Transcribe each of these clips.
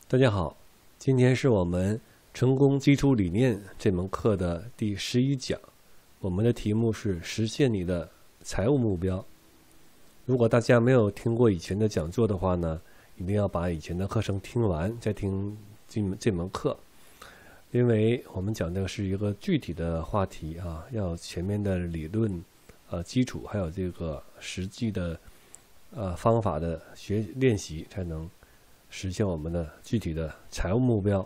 大家好，今天是我们成功基础理念这门课的第11讲，我们的题目是实现你的财务目标。如果大家没有听过以前的讲座的话呢，一定要把以前的课程听完再听这门课，因为我们讲的是一个具体的话题啊，要前面的理论基础，还有这个实际的方法的练习，才能实现我们的具体的财务目标。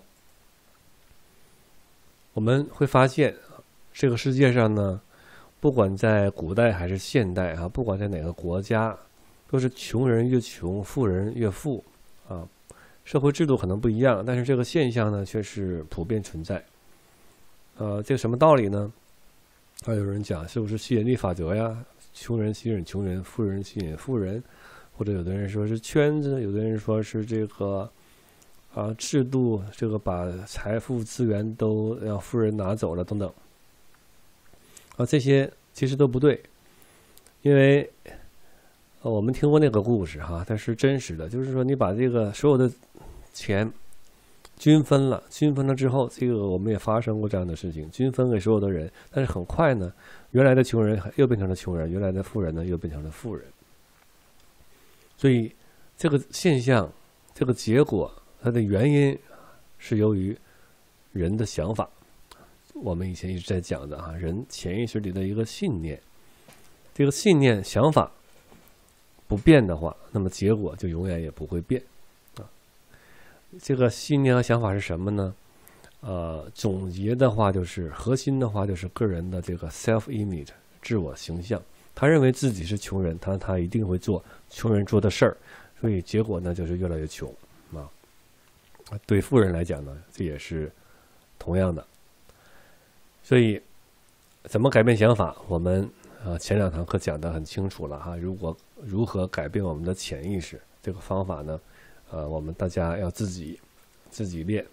我们会发现，这个世界上呢，不管在古代还是现代啊，不管在哪个国家，都是穷人越穷，富人越富啊。社会制度可能不一样，但是这个现象呢，却是普遍存在。这个什么道理呢？有人讲，是不是吸引力法则呀？穷人吸引穷人，富人吸引富人。或者有的人说是圈子，有的人说是这个制度，这个把财富资源都让富人拿走了等等这些其实都不对，因为我们听过那个故事哈，它是真实的，就是说你把这个所有的钱均分了之后，这个我们也发生过这样的事情，均分给所有的人，但是很快呢，原来的穷人又变成了穷人，原来的富人呢又变成了富人。所以这个现象，这个结果，它的原因是由于人的想法。我们以前一直在讲的人潜意识里的一个信念，这个信念想法不变的话，那么结果就永远也不会变这个信念和想法是什么呢？总结的话就是核心的话就是个人的这个 self image 自我形象。他认为自己是穷人，他一定会做穷人做的事儿，所以结果呢就是越来越穷对富人来讲呢，这也是同样的。所以怎么改变想法，我们前2堂课讲得很清楚了如何改变我们的潜意识，这个方法呢我们大家要自己练。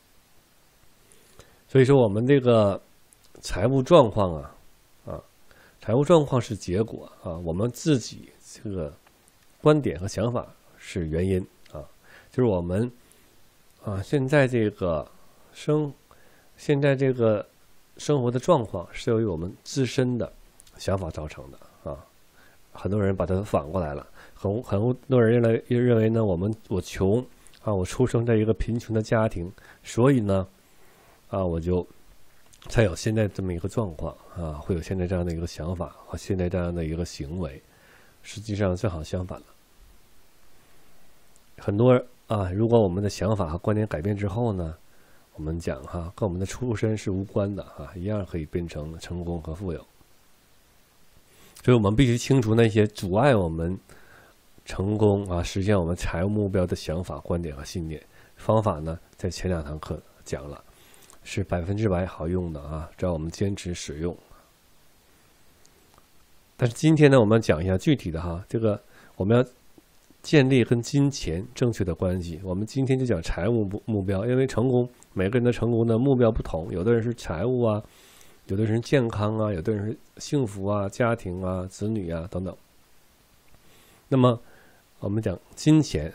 所以说我们这个财务状况财务状况是结果我们自己这个观点和想法是原因就是我们现在这个现在这个生活的状况是由于我们自身的想法造成的很多人把它反过来了，很多人认为呢，我穷我出生在一个贫穷的家庭，所以呢我就才有现在这么一个状况会有现在这样的一个想法和现在这样的一个行为。实际上正好相反了。很多如果我们的想法和观点改变之后呢，我们讲跟我们的出身是无关的一样可以变成成功和富有。所以我们必须清除那些阻碍我们成功实现我们财务目标的想法、观点和信念。方法呢，在前2堂课讲了，是100%好用的只要我们坚持使用。但是今天呢，我们讲一下具体的这个我们要建立跟金钱正确的关系。我们今天就讲财务目标，因为每个人的成功的目标不同，有的人是财务有的人是健康有的人是幸福家庭子女等等。那么我们讲金钱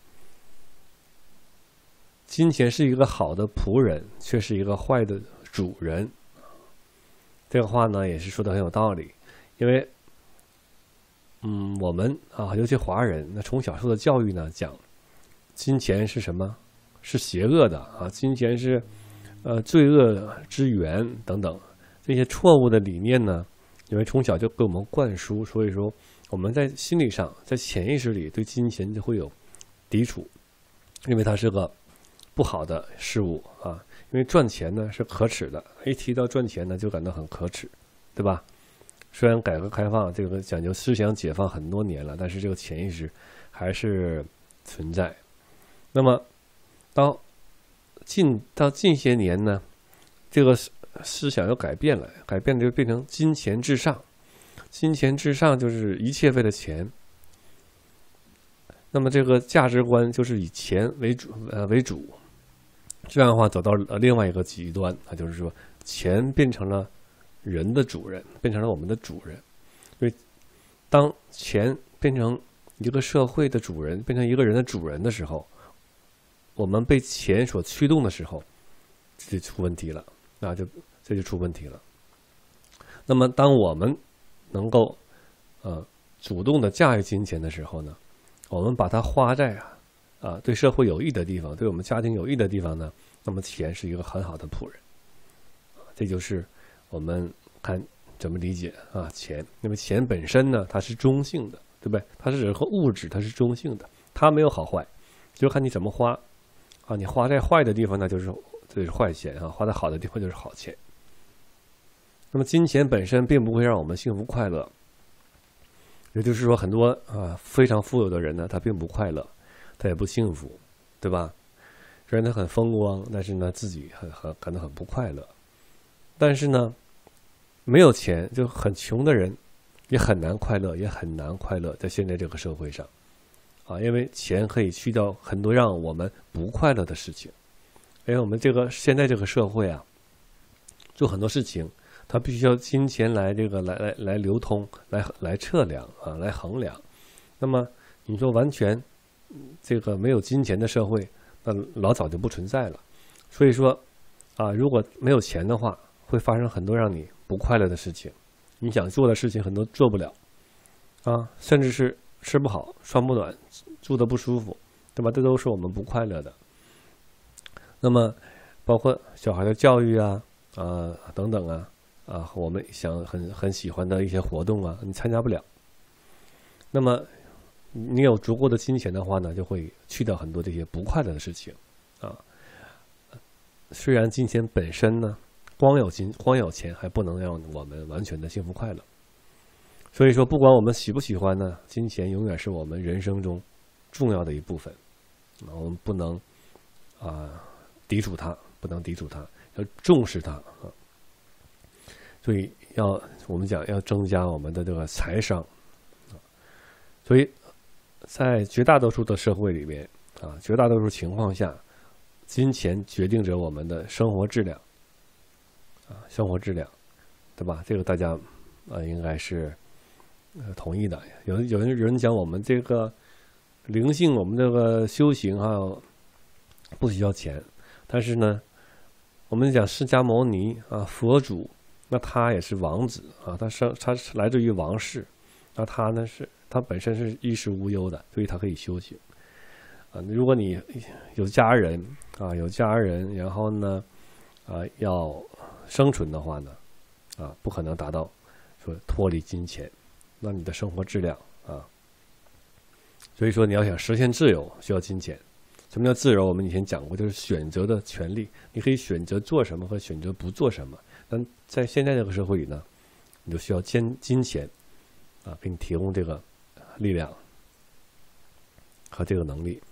金钱是一个好的仆人，却是一个坏的主人。这个话呢，也是说的很有道理。因为我们尤其华人，那从小受的教育呢，讲金钱是什么？是邪恶的金钱是罪恶之源等等，这些错误的理念呢，因为从小就给我们灌输，所以说我们在心理上，在潜意识里对金钱就会有抵触，因为它是个不好的事物因为赚钱呢是可耻的，一提到赚钱呢就感到很可耻，对吧？虽然改革开放这个讲究思想解放很多年了，但是这个潜意识还是存在。那么到近些年呢，这个思想又改变了就变成金钱至上。金钱至上就是一切为了钱。那么这个价值观就是以钱为主，这样的话走到另外一个极端就是说钱变成了人的主人，变成了我们的主人。所以当钱变成一个社会的主人，变成一个人的主人的时候， 我们被钱所驱动的时候，这就出问题了，这就出问题了。那么，当我们能够主动的驾驭金钱的时候呢，我们把它花在对社会有益的地方，对我们家庭有益的地方呢，那么钱是一个很好的仆人。这就是我们看怎么理解钱。那么钱本身呢，它是中性的，对不对？它是人和物质，它是中性的，它没有好坏，就看你怎么花你花在坏的地方呢，这是坏钱花在好的地方就是好钱。那么金钱本身并不会让我们幸福快乐，也就是说，很多非常富有的人呢，他并不快乐，他也不幸福，对吧？虽然他很风光，但是呢，自己可能很不快乐。但是呢，没有钱就很穷的人，也很难快乐，也很难快乐，在现在这个社会上因为钱可以去掉很多让我们不快乐的事情。因为我们现在这个社会做很多事情，它必须要金钱来来流通，来测量来衡量。那么你说完全这个没有金钱的社会，那老早就不存在了。所以说如果没有钱的话，会发生很多让你不快乐的事情，你想做的事情很多做不了甚至是吃不好、穿不暖、住得不舒服，对吧？这都是我们不快乐的。那么包括小孩的教育等等我们很喜欢的一些活动你参加不了。那么你有足够的金钱的话呢，就会去掉很多这些不快乐的事情虽然金钱本身呢，光有钱还不能让我们完全的幸福快乐。所以说，不管我们喜不喜欢呢，金钱永远是我们人生中重要的一部分我们不能抵触它，要重视它所以我们讲要增加我们的这个财商所以在绝大多数的社会里面绝大多数情况下，金钱决定着我们的生活质量对吧？这个大家应该是同意的。有人讲我们这个灵性，我们这个修行不需要钱，但是呢，我们讲释迦牟尼佛祖，那他也是王子他是来自于王室，那他本身是衣食无忧的，所以他可以修行如果你有家人然后呢要生存的话呢不可能达到说脱离金钱，那你的生活质量所以说你要想实现自由，需要金钱。什么叫自由？我们以前讲过，就是选择的权利，你可以选择做什么和选择不做什么。但在现在这个社会里呢，你就需要金钱给你提供这个力量和这个能力。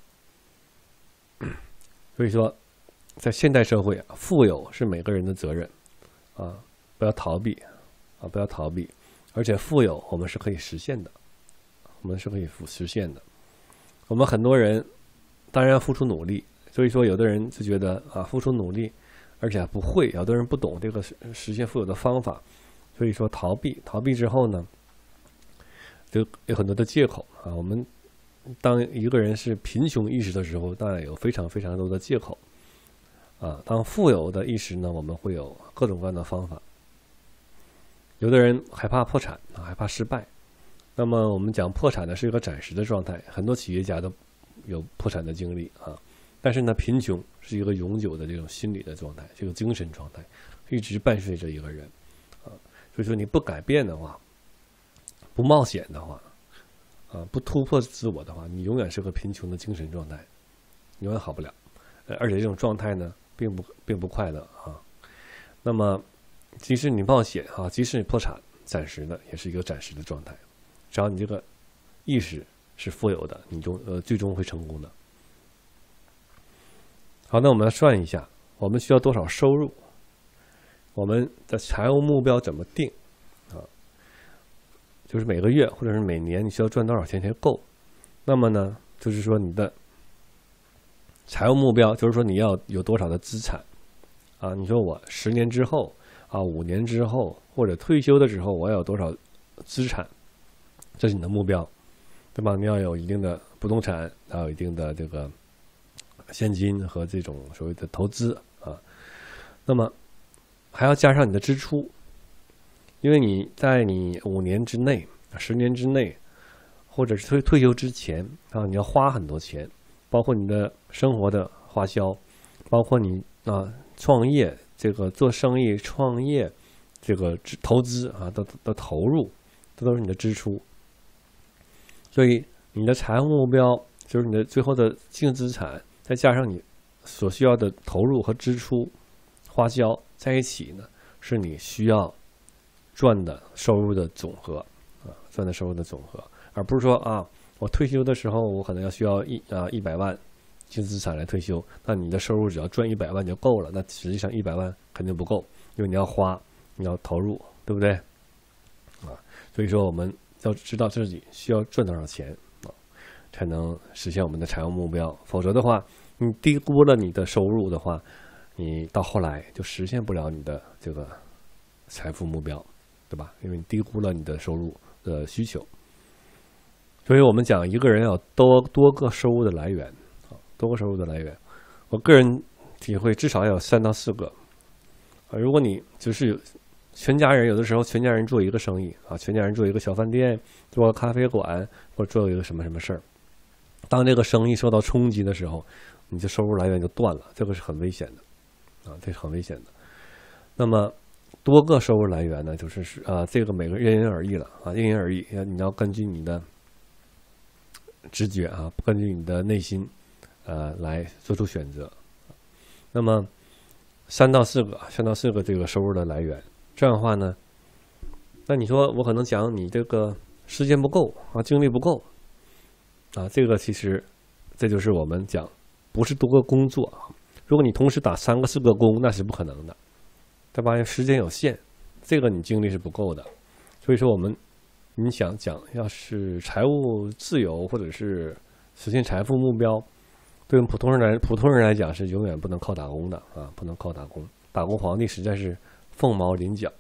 所以说，在现代社会富有是每个人的责任不要逃避不要逃避，而且富有我们是可以实现的，我们很多人当然要付出努力，所以说有的人就觉得付出努力，而且不会，有的人不懂这个实现富有的方法，所以说逃避之后呢，就有很多的借口我们当一个人是贫穷意识的时候，当然有非常非常多的借口当富有的意识呢，我们会有各种各样的方法。有的人害怕破产害怕失败，那么我们讲破产呢是一个暂时的状态，很多企业家都有破产的经历但是呢，贫穷是一个永久的这种心理的状态，这个精神状态一直伴随着一个人所以说你不改变的话，不冒险的话不突破自我的话，你永远是个贫穷的精神状态，永远好不了而且这种状态呢并不快乐那么即使你冒险即使你破产，暂时的也是一个暂时的状态，只要你这个意识是富有的，你最终会成功的。好，那我们来算一下，我们需要多少收入？我们的财务目标怎么定就是每个月或者是每年你需要赚多少钱才够？那么呢，就是说你的财务目标，就是说你要有多少的资产你说我10年之后5年之后，或者退休的时候，我要有多少资产？这是你的目标，对吧？你要有一定的不动产，还有一定的这个现金和这种所谓的投资啊。那么还要加上你的支出，因为你在你5年之内、10年之内，或者是退休之前啊，你要花很多钱，包括你的生活的花销，包括你创业这个做生意、创业这个投资啊的投入，这都是你的支出。所以你的财务目标就是你的最后的净资产，再加上你所需要的投入和支出、花销在一起呢，是你需要赚的收入的总和啊，赚的收入的总和，而不是说我退休的时候我可能需要100万净资产来退休，那你的收入只要赚100万就够了，那实际上100万肯定不够，因为你要花，你要投入，对不对？所以说我们要知道自己需要赚多少钱才能实现我们的财务目标，否则的话，你低估了你的收入的话，你到后来就实现不了你的这个财富目标，对吧？因为你低估了你的收入的需求。所以我们讲一个人要多个收入的来源，多个收入的来源。我个人体会至少要有3到4个。如果你就是有全家人，有的时候全家人做一个生意全家人做一个小饭店，做个咖啡馆，或者做一个什么什么事儿。当这个生意受到冲击的时候，你的收入来源就断了，这个是很危险的这是很危险的。那么多个收入来源呢，就是这个每个人因人而异了因人而异，你要根据你的直觉根据你的内心来做出选择。那么3到4个这个收入的来源，这样的话呢，那你说我可能讲你这个时间不够精力不够这个其实这就是我们讲不是多个工作如果你同时打3个4个工，那是不可能的，对吧？时间有限，这个你精力是不够的。所以说你想讲要是财务自由或者是实现财富目标，对我们普通人来讲是永远不能靠打工的不能靠打工，打工皇帝实在是凤毛麟角。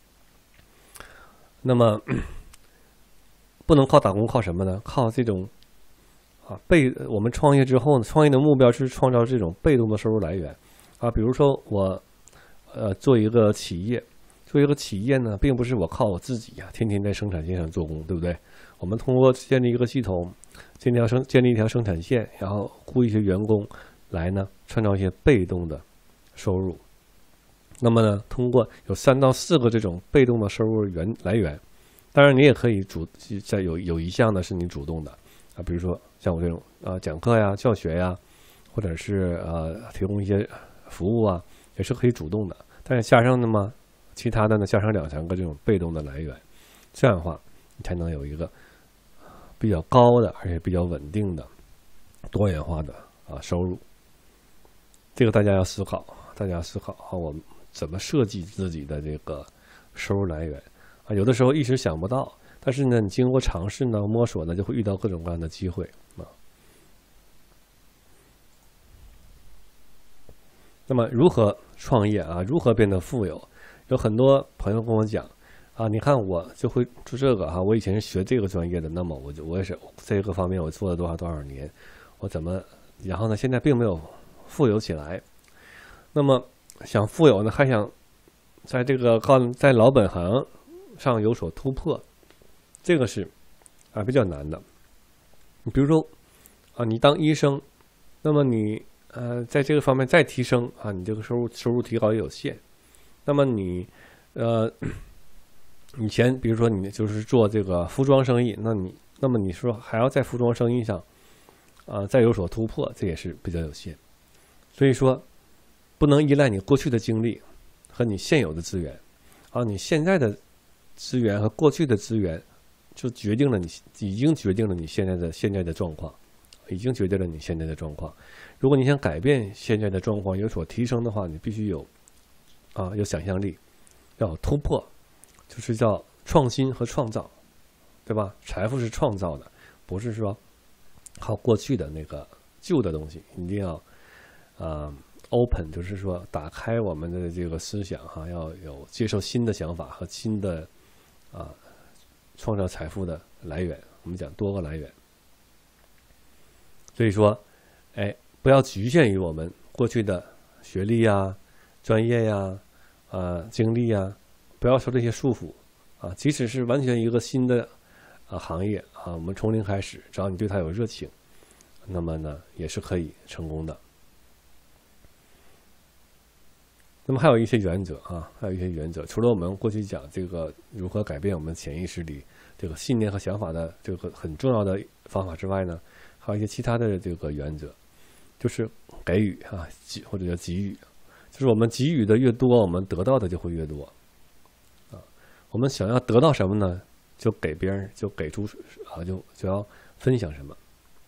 那么不能靠打工，靠什么呢？靠这种我们创业之后呢，创业的目标是创造这种被动的收入来源比如说我做一个企业呢，并不是我靠我自己天天在生产线上做工，对不对？我们通过建立一个系统，建立一条生产线，然后雇一些员工来呢，创造一些被动的收入。那么呢，通过有3到4个这种被动的收入来源，当然你也可以有一项呢是你主动的比如说像我这种讲课呀、教学呀，或者是提供一些服务也是可以主动的。但是加上其他的呢，加上2、3个这种被动的来源，这样的话你才能有一个比较高的而且比较稳定的多元化的收入。这个大家要思考我们怎么设计自己的这个收入来源有的时候一时想不到，但是呢，你经过尝试呢、摸索呢，就会遇到各种各样的机会那么如何创业如何变得富有？有很多朋友跟我讲你看我就会做这个我以前是学这个专业的，那么我也是这个方面我做了多少年，我怎么然后呢现在并没有富有起来。那么想富有呢，还想在在老本行上有所突破，这个是比较难的。你比如说你当医生，那么你在这个方面再提升你这个收入提高也有限。那么你以前比如说你就是做这个服装生意，那么你说还要在服装生意上再有所突破，这也是比较有限。所以说不能依赖你过去的经历和你现有的资源你现在的资源和过去的资源就已经决定了你现在的状况，如果你想改变现在的状况，有所提升的话，你必须有想象力，要有突破，就是叫创新和创造，对吧？财富是创造的，不是说靠过去的那个旧的东西，一定要open， 就是说打开我们的这个思想要有接受新的想法和新的创造财富的来源。我们讲多个来源，所以说不要局限于我们过去的学历呀、专业呀、经历呀，不要受这些束缚啊。即使是完全一个新的行业啊，我们从零开始，只要你对它有热情，那么呢也是可以成功的。那么还有一些原则啊，还有一些原则。除了我们过去讲这个如何改变我们潜意识里这个信念和想法的这个很重要的方法之外呢，还有一些其他的这个原则，就是给予啊，或者叫给予，就是我们给予的越多，我们得到的就会越多啊。我们想要得到什么呢？就给别人，就给出啊，就要分享什么。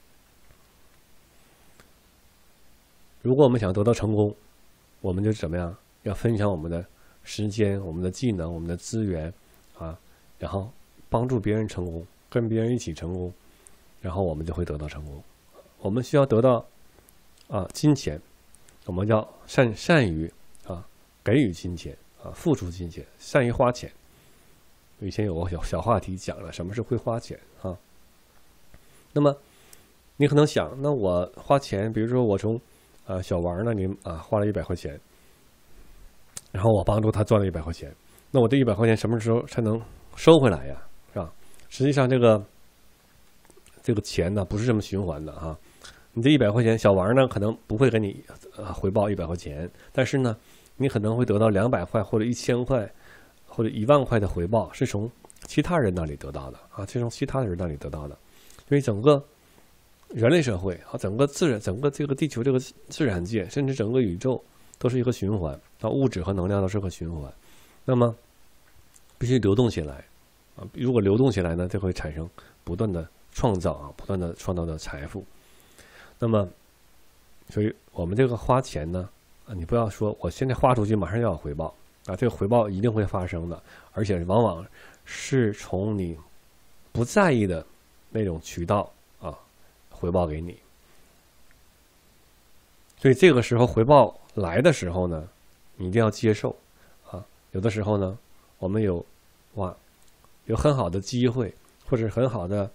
如果我们想得到成功，我们就怎么样？要分享我们的时间、我们的技能、我们的资源啊，然后帮助别人成功，跟别人一起成功，然后我们就会得到成功。我们需要得到金钱，我们要善于给予金钱啊，付出金钱，善于花钱。以前有个小话题讲了什么是会花钱啊。那么你可能想，那我花钱，比如说我从小王那里花了100块钱，然后我帮助他赚了100块钱，那我这100块钱什么时候才能收回来呀？是吧？实际上这个钱呢不是这么循环的啊。你这100块钱，小王呢可能不会给你回报100块钱，但是呢你可能会得到200块或者1000块或者1万块的回报，是从其他人那里得到的啊，是从其他人那里得到的。因为整个人类社会啊，整个这个地球这个自然界，甚至整个宇宙都是一个循环啊，物质和能量都是个循环。那么必须流动起来啊，如果流动起来呢，就会产生不断的创造啊，不断的创造的财富。那么，所以我们这个花钱呢你不要说我现在花出去马上要有回报啊，这个回报一定会发生的，而且往往是从你不在意的那种渠道回报给你。所以这个时候回报来的时候呢，你一定要接受啊。有的时候呢，我们有很好的机会，或者很好的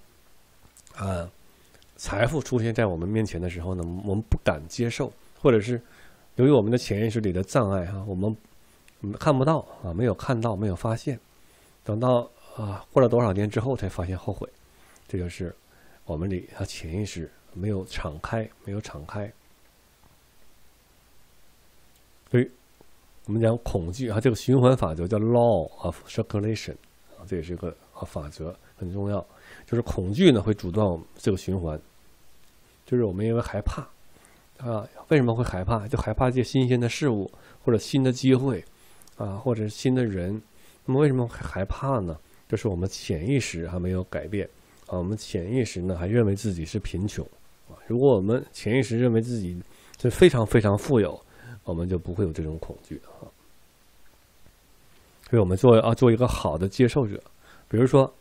财富出现在我们面前的时候呢，我们不敢接受，或者是由于我们的潜意识里的障碍我们看不到没有看到，没有发现，等到过了多少年之后才发现后悔。这就是我们里潜意识没有敞开。所以我们讲恐惧这个循环法则叫 law of circulation 这也是个法则，很重要。就是恐惧呢会阻断我们这个循环，就是我们因为害怕为什么会害怕？就害怕这些新鲜的事物，或者新的机会或者新的人。那么为什么会害怕呢？就是我们潜意识还没有改变我们潜意识呢还认为自己是贫穷如果我们潜意识认为自己是非常非常富有，我们就不会有这种恐惧所以我们做一个好的接受者。比如说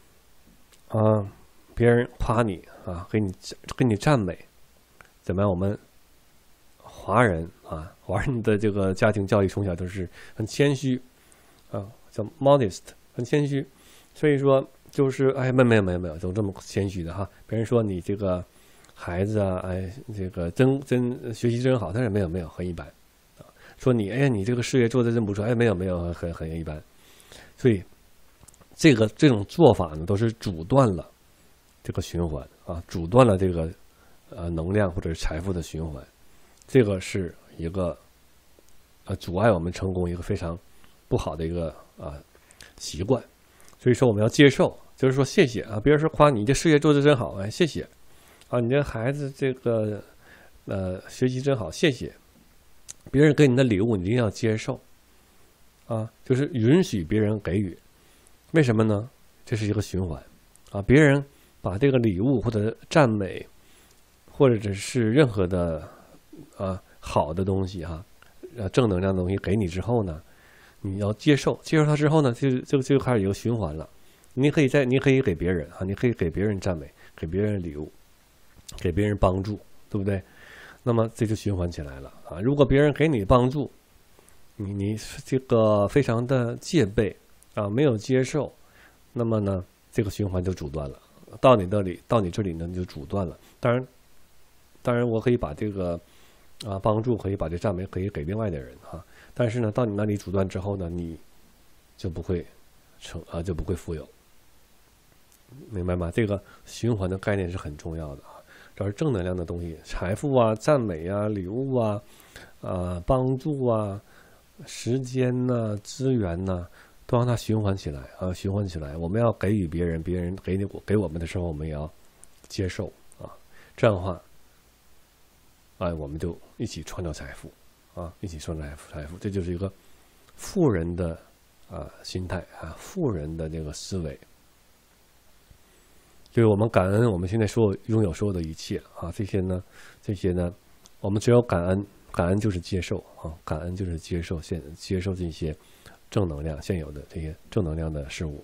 别人夸你给你赞美，怎么样？我们华人的这个家庭教育从小都是很谦虚叫 modest， 很谦虚。所以说就是没有都这么谦虚的别人说你这个孩子这个真学习真好，但是没有很一般说你这个事业做得真不错，没有很一般。所以这种做法呢，都是阻断了这个循环阻断了这个能量或者是财富的循环。这个是一个阻碍我们成功一个非常不好的一个习惯。所以说我们要接受，就是说谢谢别人说夸你这事业做得真好谢谢你这孩子这个学习真好，谢谢。别人给你的礼物你一定要接受就是允许别人给予。为什么呢？这是一个循环别人把这个礼物或者赞美或者是任何的好的东西正能量的东西给你之后呢，你要接受它之后呢，就开始有循环了。你可以给别人你可以给别人赞美，给别人礼物，给别人帮助，对不对？那么这就循环起来了如果别人给你帮助，你这个非常的戒备没有接受，那么呢这个循环就阻断了。到你这里呢就阻断了。当然当然我可以把这个帮助可以把这赞美可以给另外的人但是呢，到你那里阻断之后呢，你就不会就不会富有，明白吗？这个循环的概念是很重要的这是正能量的东西，财富赞美礼物帮助时间资源都让它循环起来循环起来。我们要给予别人，别人给我们的时候，我们也要接受这样的话，我们就一起创造财富一起创造财富，这就是一个富人的心态富人的这个思维。所以我们感恩我们现在拥有所有的一切这些呢，我们只有感恩，感恩就是接受感恩就是接受这些正能量现有的这些正能量的事物。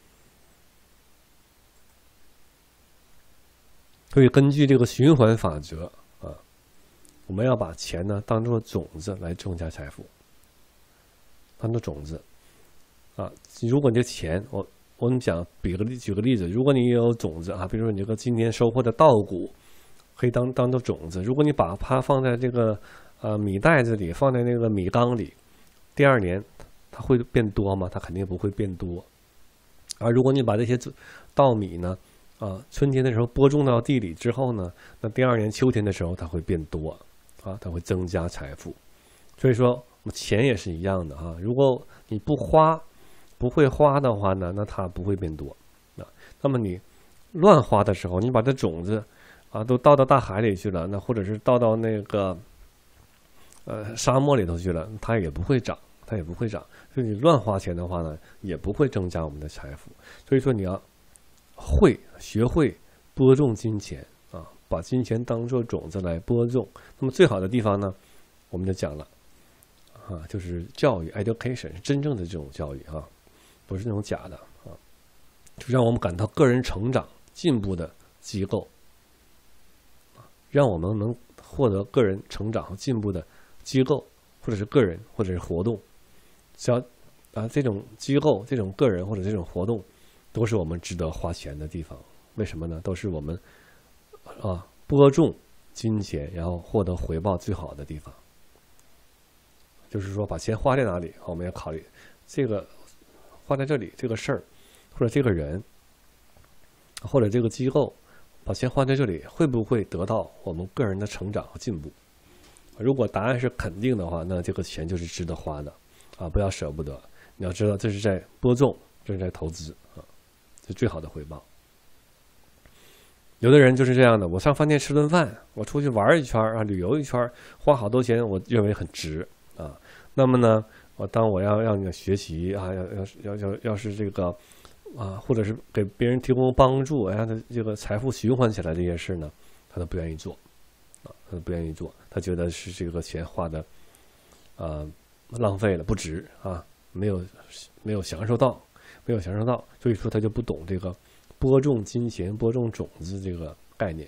所以根据这个循环法则我们要把钱呢当作种子来增加财富，当作种子如果你的钱我们讲举个例子，如果你有种子比如说你这个今天收获的稻谷可以当作种子，如果你把它放在这个米袋子里，放在那个米缸里，第2年它会变多吗？它肯定不会变多。如果你把这些稻米呢春天的时候播种到地里之后呢，那第2年秋天的时候它会变多它会增加财富。所以说钱也是一样的如果你不会花的话呢，那它不会变多那么你乱花的时候，你把这种子都倒到大海里去了，那或者是倒到那个沙漠里头去了，它也不会长。所以你乱花钱的话呢，也不会增加我们的财富。所以说你要学会播种金钱把金钱当作种子来播种。那么最好的地方呢，我们就讲了就是教育 education 是真正的这种教育不是那种假的就让我们感到个人成长进步的机构让我们能获得个人成长和进步的机构，或者是个人，或者是活动。只要这种机构、这种个人或者这种活动，都是我们值得花钱的地方。为什么呢？都是我们播种金钱，然后获得回报最好的地方。就是说，把钱花在哪里，我们要考虑这个花在这里这个事儿，或者这个人，或者这个机构。把钱花在这里，会不会得到我们个人的成长和进步？如果答案是肯定的话，那这个钱就是值得花的不要舍不得。你要知道，这是在播种，这是在投资这是最好的回报。有的人就是这样的，我上饭店吃顿饭，我出去玩一圈旅游一圈，花好多钱，我认为很值那么呢，当我要让你学习要是这个。或者是给别人提供帮助，让他这个财富循环起来这件事呢，他都不愿意做，他都不愿意做，他觉得是这个钱花的，浪费了，不值没有享受到，所以说他就不懂这个播种金钱、播种种子这个概念，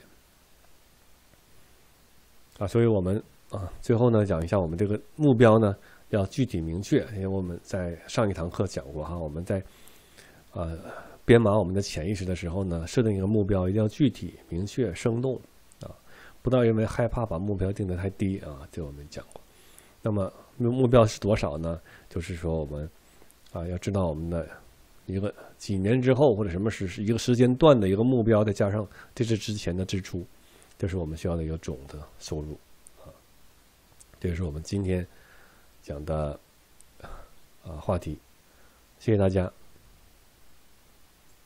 所以我们最后呢讲一下我们这个目标呢要具体明确，因为我们在上一堂课讲过我们在。编码我们的潜意识的时候呢，设定一个目标一定要具体、明确、生动不要因为害怕把目标定得太低这我们讲过。那么目标是多少呢？就是说我们要知道我们的一个几年之后或者什么是一个时间段的一个目标，再加上这是之前的支出，这是我们需要的一个总的收入这是我们今天讲的话题。谢谢大家。